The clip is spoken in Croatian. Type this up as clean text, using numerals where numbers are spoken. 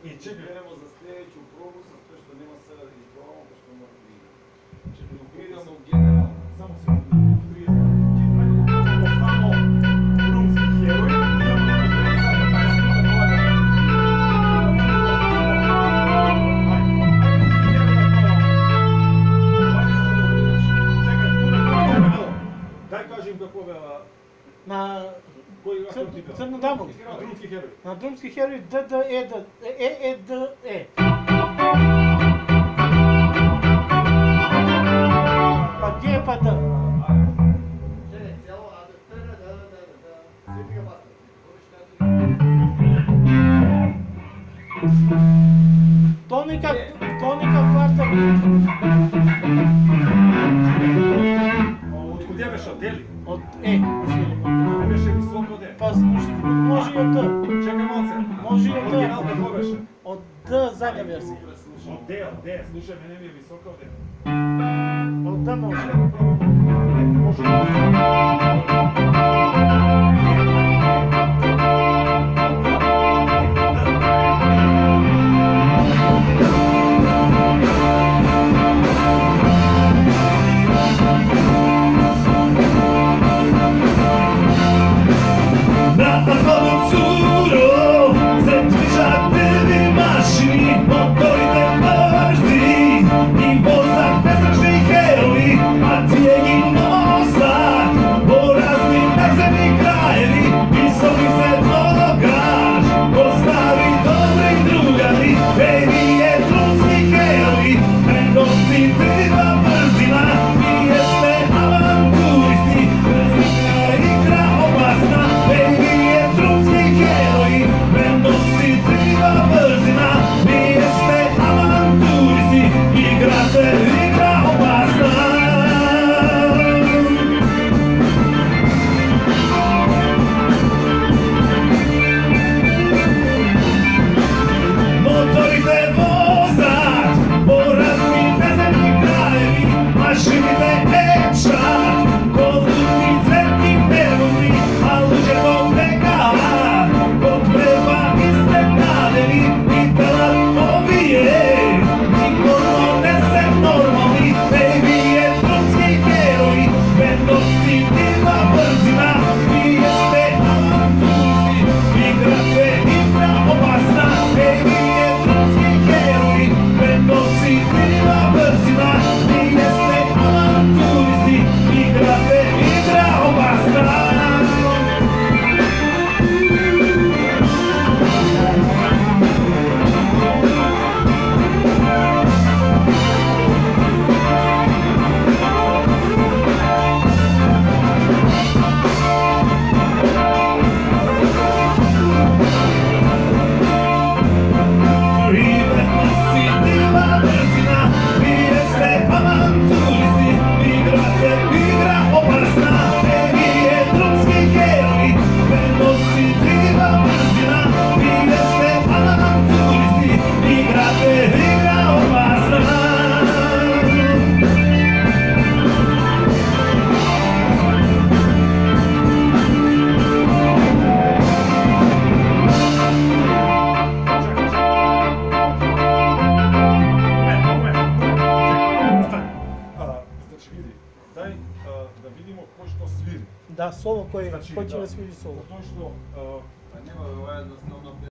I čekaj. Idemo za sljedeću probu, sa sve što nema sada da izgledamo, pa što moramo vidjeti. Idemo u general. Samo se prije samo drumski heroj, idemo na sad na 20 minuta polaga. Čekaj, daj kažem kako Na Crnu damu. drumski heroj. Na drumski heroj D. Pa gdje je pa D? Tonika kvarta. Otkud je beša, deli? Od E. Ne beše visoko D. Pa može i od D. Čekaj malce. Može i od D. Original kako beše? Od D zadnja verzija. Od D, slušaj, mene mi je visoko od D. Od D može. Može. Da, solo koji će da sviri solo. Zato što